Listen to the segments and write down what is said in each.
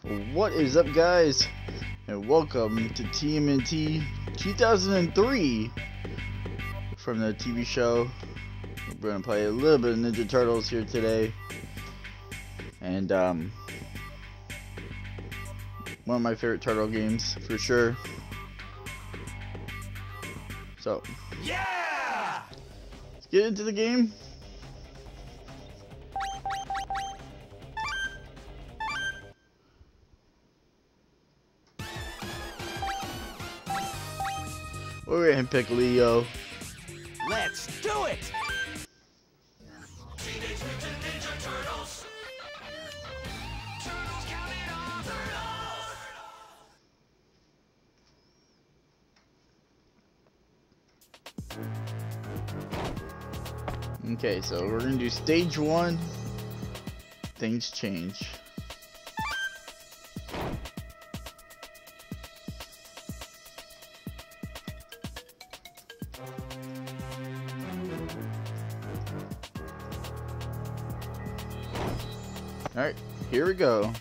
What is up, guys, and welcome to TMNT 2003 from the TV show. We're gonna play a little bit of Ninja Turtles here today, and one of my favorite turtle games for sure. So yeah, let's get into the game. We're gonna pick Leo. Let's do it! Teenage Mutant Ninja Turtles. Turtles counting on turtles. Okay, so we're gonna do stage 1. Things change. Alright, here we go.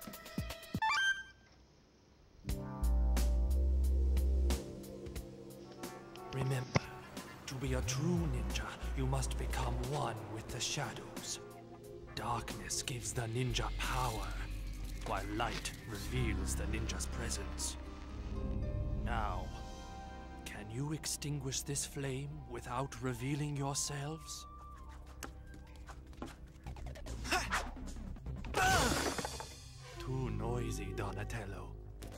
Remember, to be a true ninja, you must become one with the shadows. Darkness gives the ninja power, while light reveals the ninja's presence. Now, can you extinguish this flame without revealing yourselves? Too noisy, Donatello.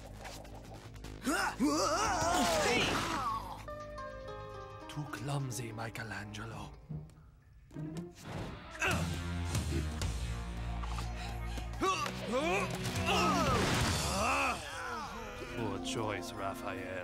Too clumsy, Michelangelo. Poor choice, Raphael.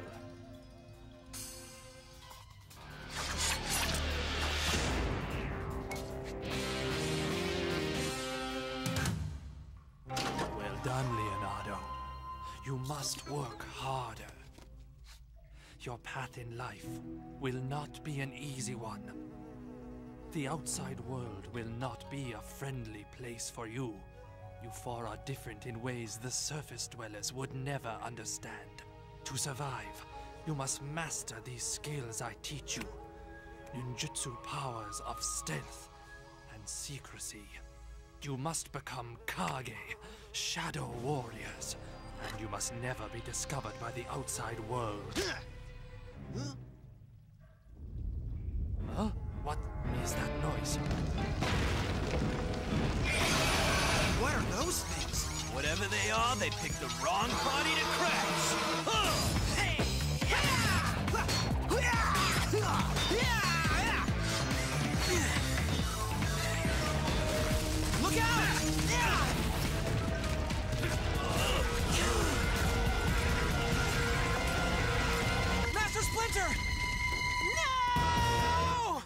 Well done, Leonardo. You must work harder. Your path in life will not be an easy one. The outside world will not be a friendly place for you. You four are different in ways the surface dwellers would never understand. To survive, you must master these skills I teach you. Ninjutsu powers of stealth and secrecy. You must become Kage, shadow warriors, and you must never be discovered by the outside world. Huh? What is that noise? What are those things? Whatever they are, they picked the wrong body to crash. Hey! Look out! Master Splinter! No!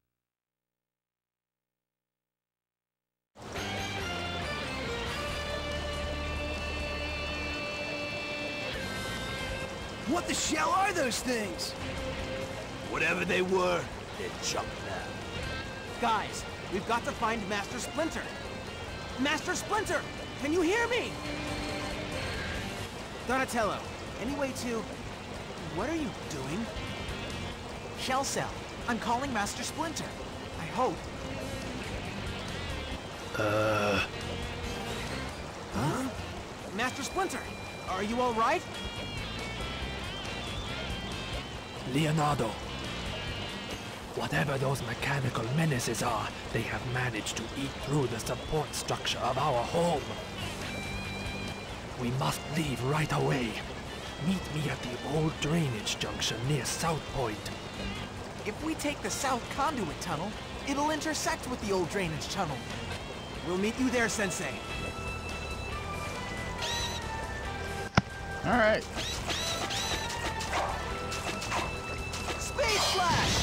What the shell are those things? Whatever they were, they're junk now. Guys, we've got to find Master Splinter. Master Splinter! Can you hear me? Donatello, any way to... What are you doing? Shell Cell, I'm calling Master Splinter. I hope. Huh? Master Splinter, are you all right? Leonardo. Whatever those mechanical menaces are, they have managed to eat through the support structure of our home. We must leave right away. Meet me at the old drainage junction near South Point. If we take the South Conduit Tunnel, it'll intersect with the old drainage tunnel. We'll meet you there, Sensei. Alright. Space Flash!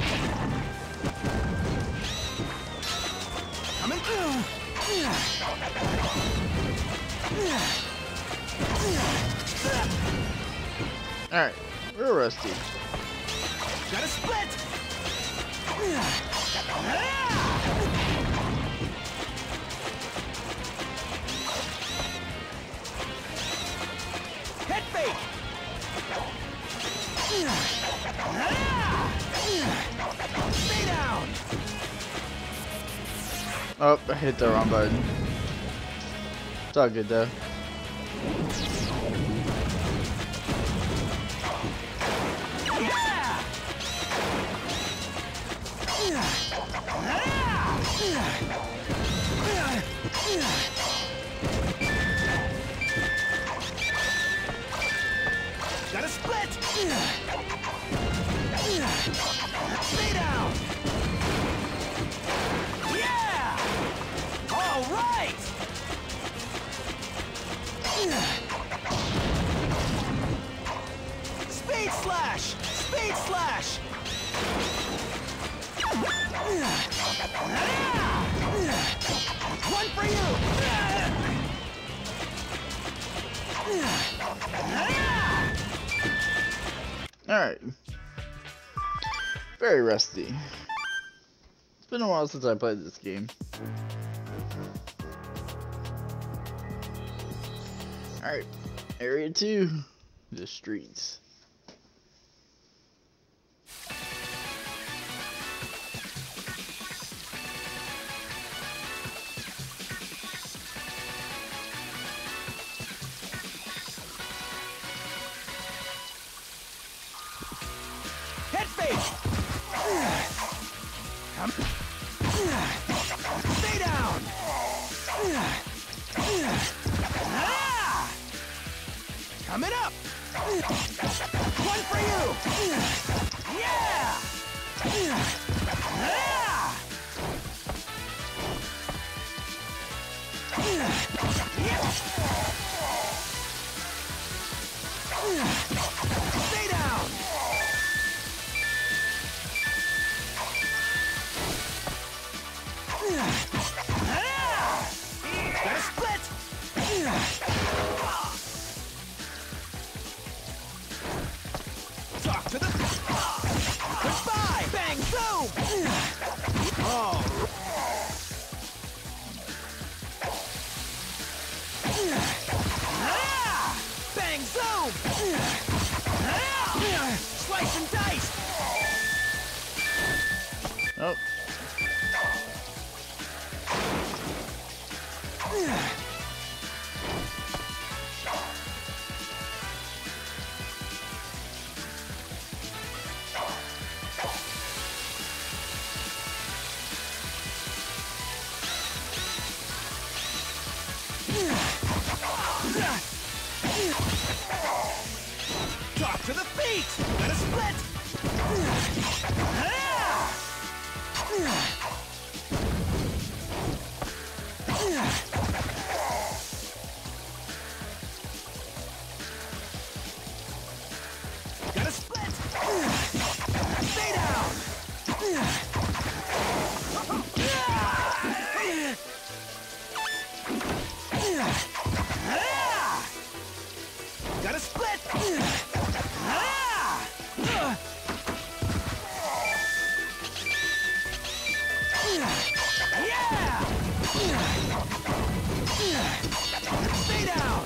Coming through! Alright, we're rusty. Got a split! Oh, I hit the wrong button. It's all good though. Gotta split! Stay down! Yeah! All right! Speed slash! Speed slash! One for you! Alright. Very rusty. It's been a while since I played this game. Alright. Area 2. The streets. Head fake! Stay down! Coming up! One for you! Yeah! Stay down! Gotta split! Talk to the... Goodbye! Bang! Boom! Oh! Bang! Zoom! Slice and dice! Oh. Talk to the feet! Gotta split! Gotta split! Stay down! Gotta split! Yeah! Stay down!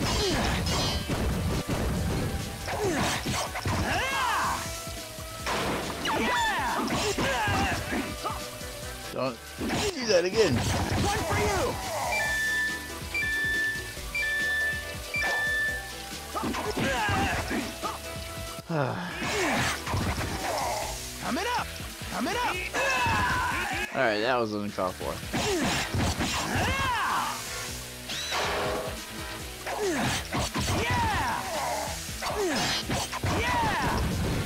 Don't do that again. One for you! Coming up! Coming up! Alright, that was uncalled for. Yeah! Yeah!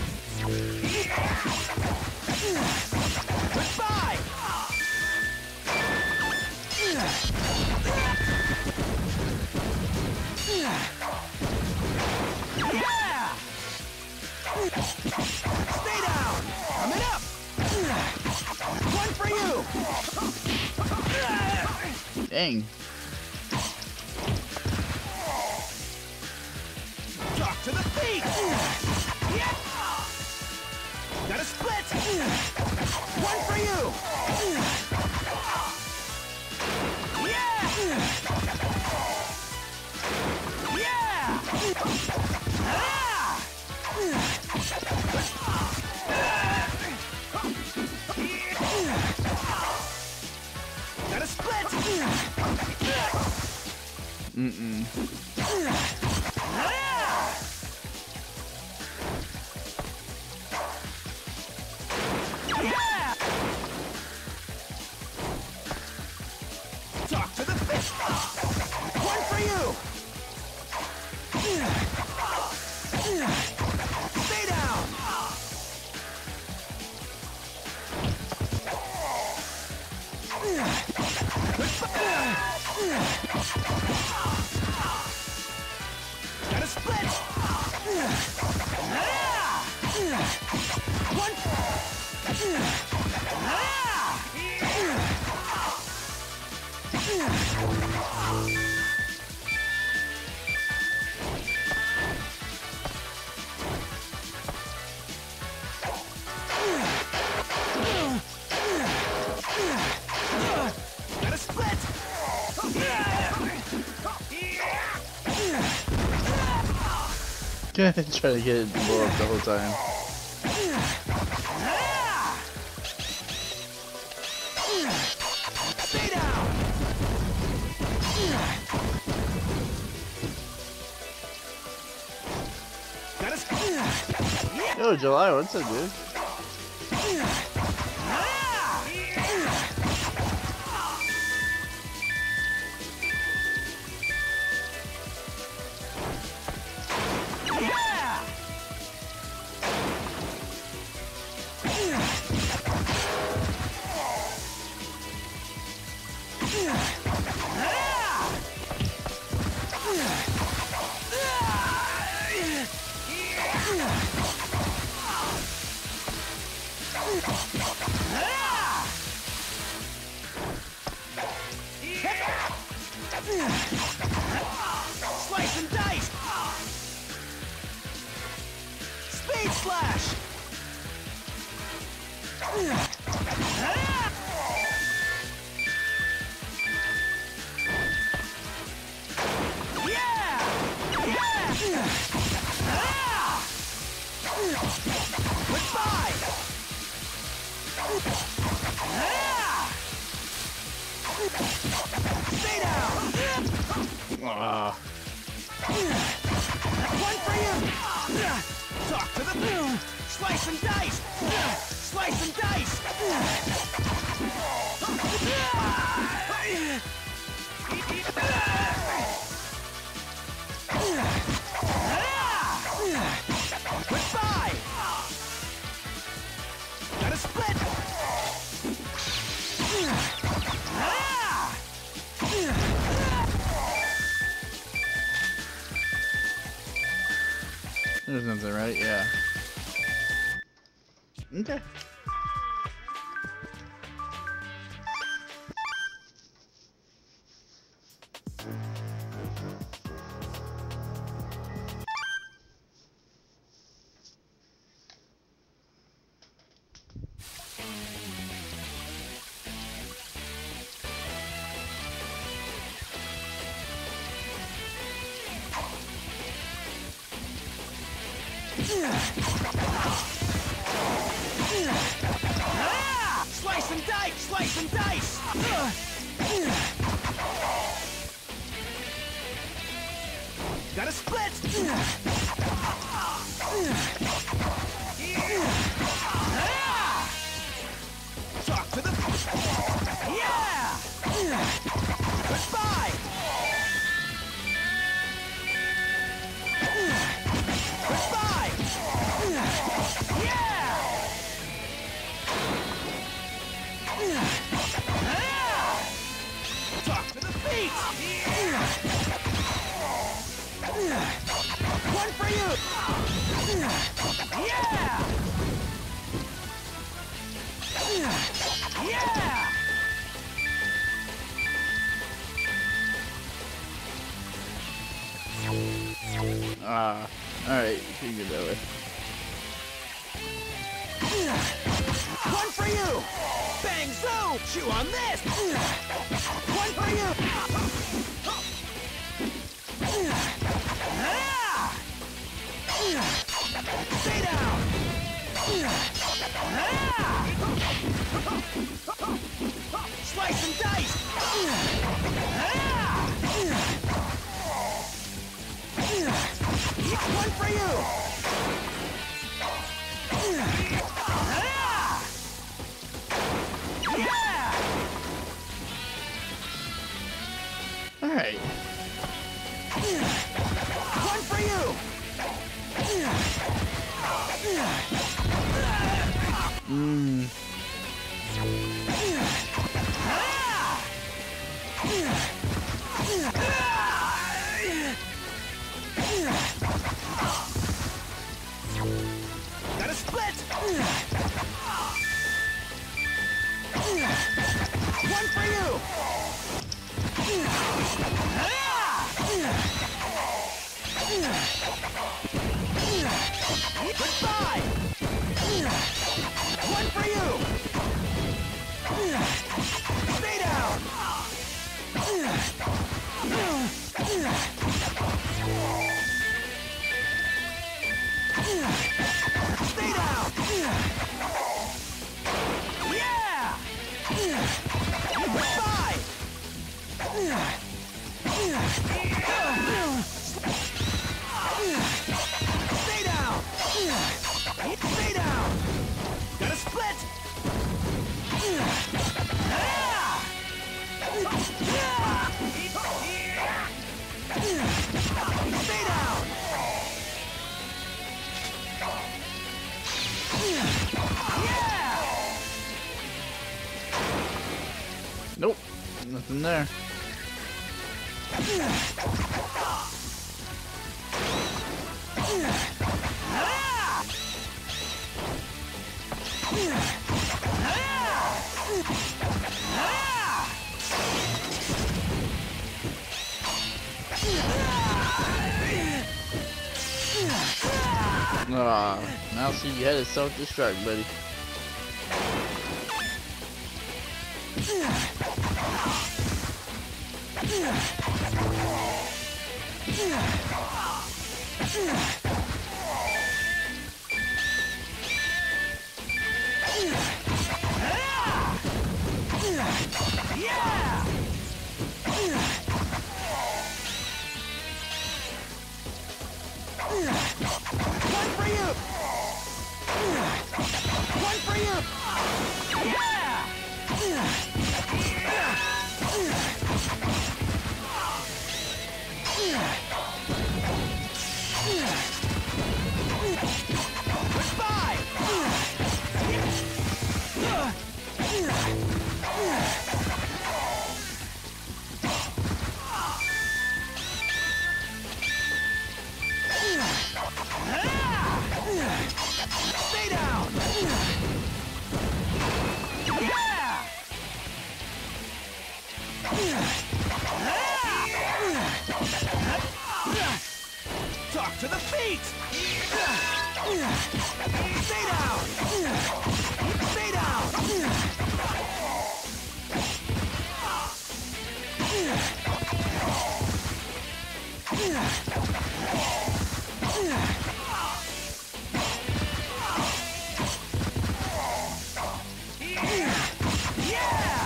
Goodbye! Yeah! Stay down! Coming up! One for you! Dang. Talk to the feet! Yeah! Gotta split! One for you! Yeah! Yeah! Ah! Gotta split! Mm-mm. Talk to the fish. One for you. Stay down. Got a split. One. Got a split. Try to get it to blow up the whole time. Stay down. Got a split. Yo, July, what's up, dude? Slice and dice. Speed slash. Goodbye. Stay down. Ah. One for you. Talk to the slice and dice. Slice and dice. Goodbye. Got a split. There's nothing, right? Yeah. Okay. Slice and dice! Slice and dice! Got a split! Talk to the... Yeah! Goodbye! Goodbye! Yeah! Talk to the feet! One for you! Yeah! Yeah! Ah. Alright, you can go that way. One for you! Bang zoom! Chew on this! One for you! Stay down! Slice and dice! Alright. One for you! Gotta split! One for you! Goodbye! One for you! Stay down! Stay down! Yeah! Goodbye! Stay down! Stay down! Gotta split! Stay down! Yeah! Nope. Nothing there. Mousy, you had to self-destruct, buddy. Yeah! One for you! One for you! Yeah! Goodbye! Stay down! Yeah! Talk to the feet! Stay down! Stay down! Yeah!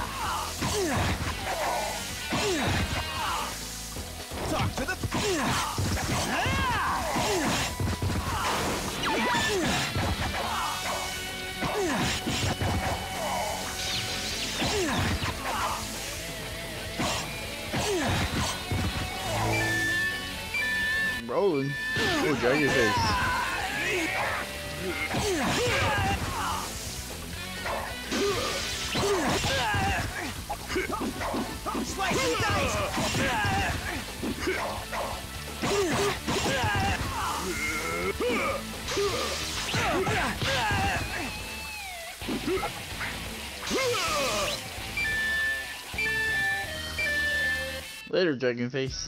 Talk to the Rolling. Oh, Dragon Face. Slice and dice! Later, Dragon Face.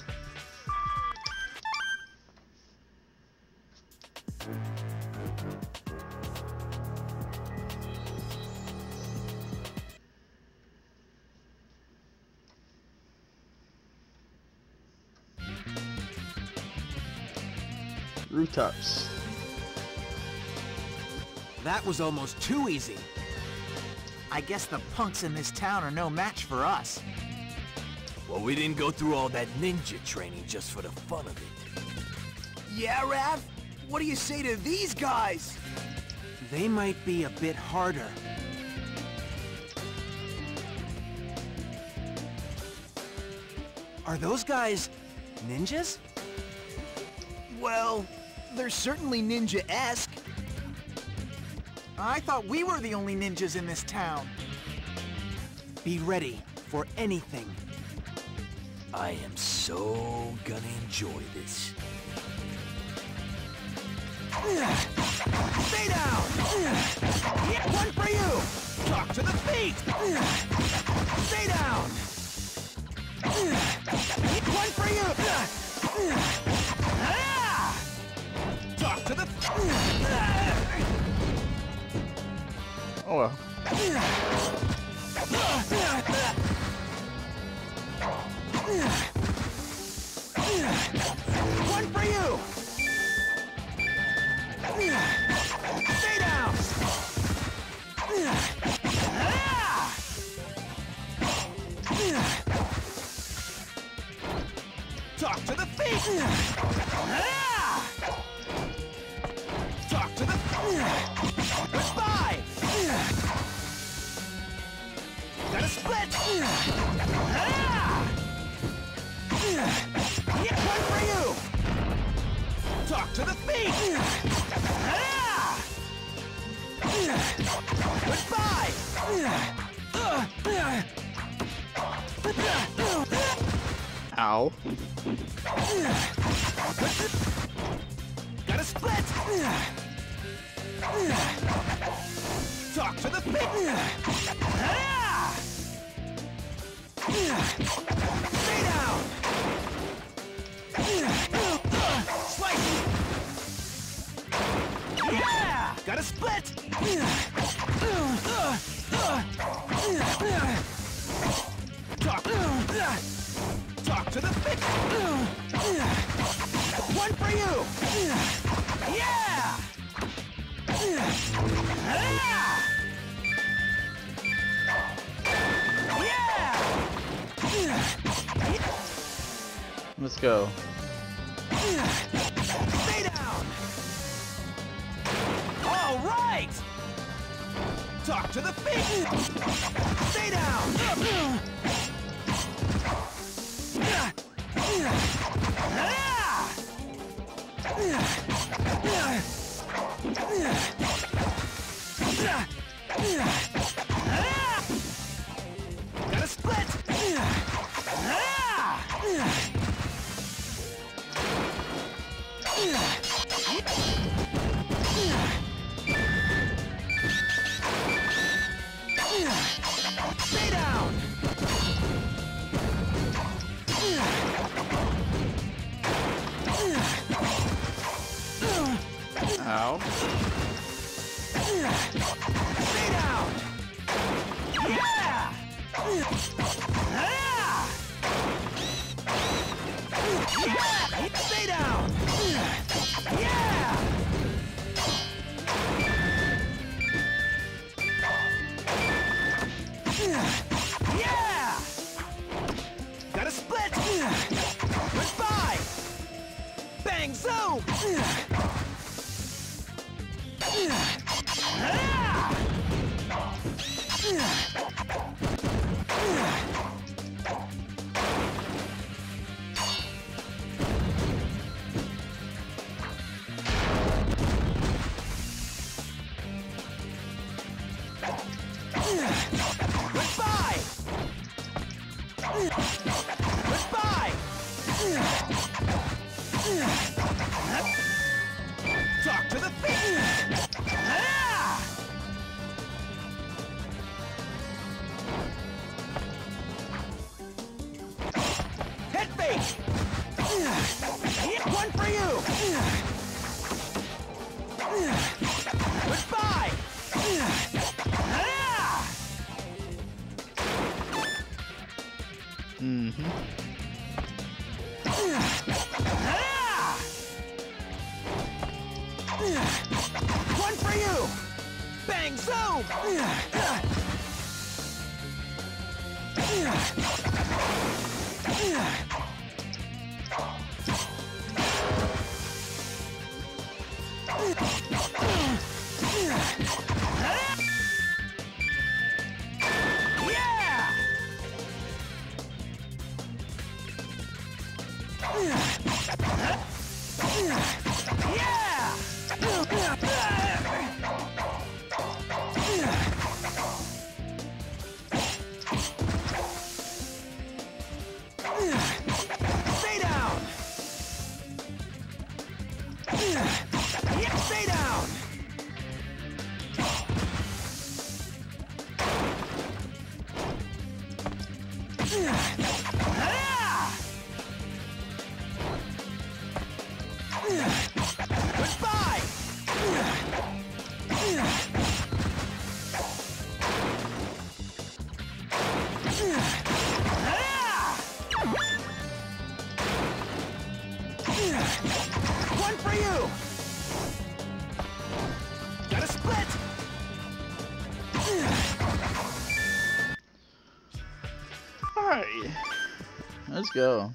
Rooftops. That was almost too easy. I guess the punks in this town are no match for us. Well, we didn't go through all that ninja training just for the fun of it. Yeah, Raph? What do you say to these guys? They might be a bit harder. Are those guys ninjas? Well, they're certainly ninja-esque. I thought we were the only ninjas in this town. Be ready for anything. I am so gonna enjoy this. Stay down! One for you! Talk to the feet! Stay down! One for you! Talk to the... Oh well. One for you! Stay down! Talk to the feet! Talk to the... Goodbye! Gotta split! One for you! Talk to the feet! Goodbye! Ow. Gotta split! Talk to the feet! Stay down! Slice! Yeah! Gotta split! Talk to the feet! One for you! Yeah! Let's go. Stay down! All right! Talk to the feet! Stay down! Gotta split! Stay down! Ow. Stay down! Yeah! Stay down! Yeah! Yeah! Gotta split! Goodbye! Bang zoom! Goodbye! Goodbye! Talk to the feet! Head fake! One for you! Goodbye! Mm-hmm. One for you! Bang zoom! Yeah! Stay down! Stay down! Goodbye! One for you! Got a split! Alright. Let's go.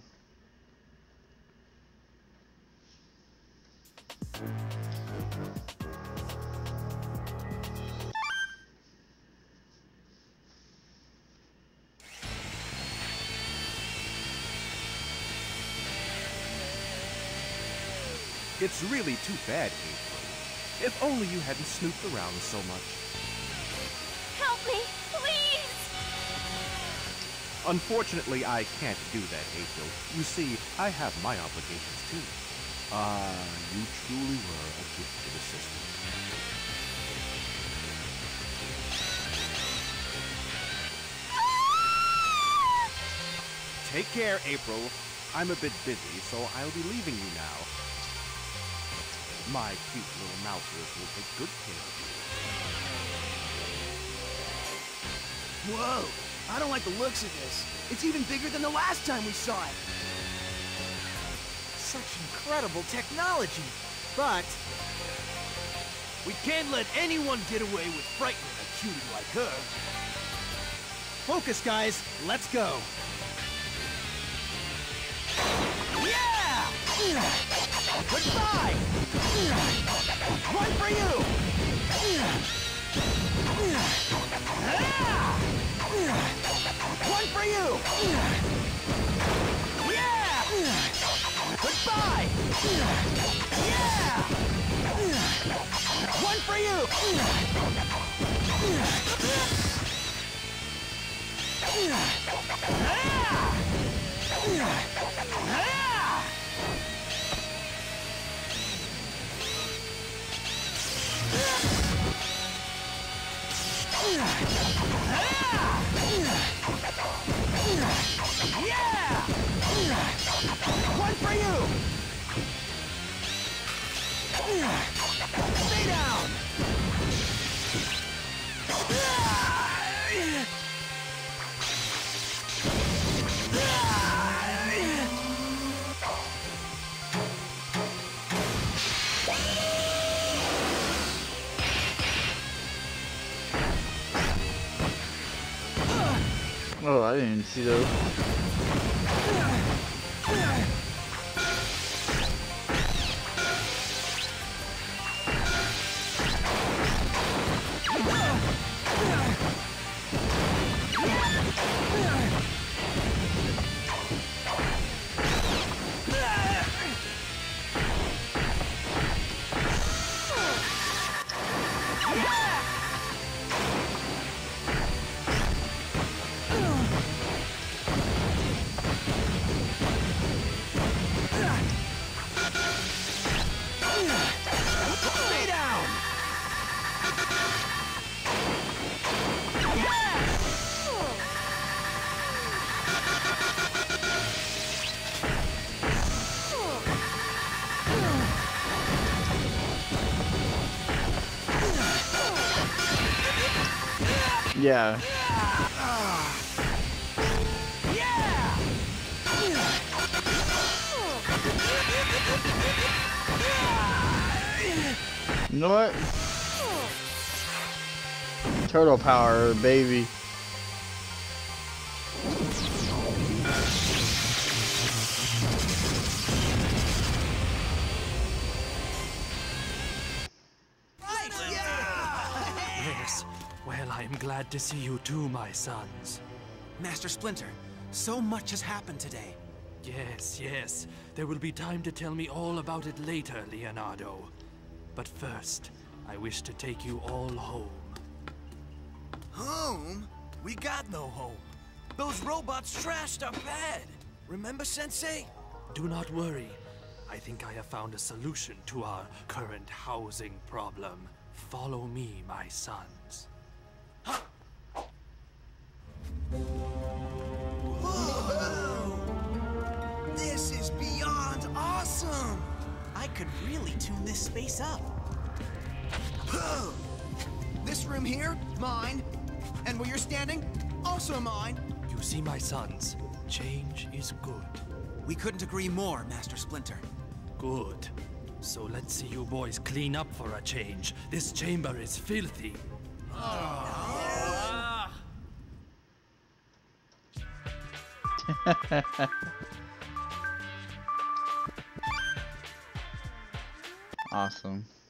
It's really too bad, April. If only you hadn't snooped around so much. Help me, please! Unfortunately, I can't do that, April. You see, I have my obligations too. You truly were a gifted assistant. Take care, April. I'm a bit busy, so I'll be leaving you now. My cute little mousers will take good care of you. Whoa! I don't like the looks of this. It's even bigger than the last time we saw it. Such incredible technology. But We can't let anyone get away with frightening a cutie like her. focus, guys. Let's go. Yeah! Goodbye! One for you! Ah! One for you! Yeah! Goodbye! Yeah! One for you! Ah! Ah! Yeah! One for you! Stay down! Oh, I didn't see those. Stay down! Yeah. Yeah! You know what? Turtle power, baby. Yes. Well, I am glad to see you too, my sons. Master Splinter, so much has happened today. Yes, yes. There will be time to tell me all about it later, Leonardo. But first, I wish to take you all home. Home? We got no home. Those robots trashed our pad. Remember, Sensei? Do not worry. I think I have found a solution to our current housing problem. Follow me, my sons. Whoa! This is beyond awesome! I could really tune this space up. This room here, mine. And where you're standing, also mine. You see, my sons, change is good. We couldn't agree more, Master Splinter. Good. So let's see you boys clean up for a change. This chamber is filthy. Awesome.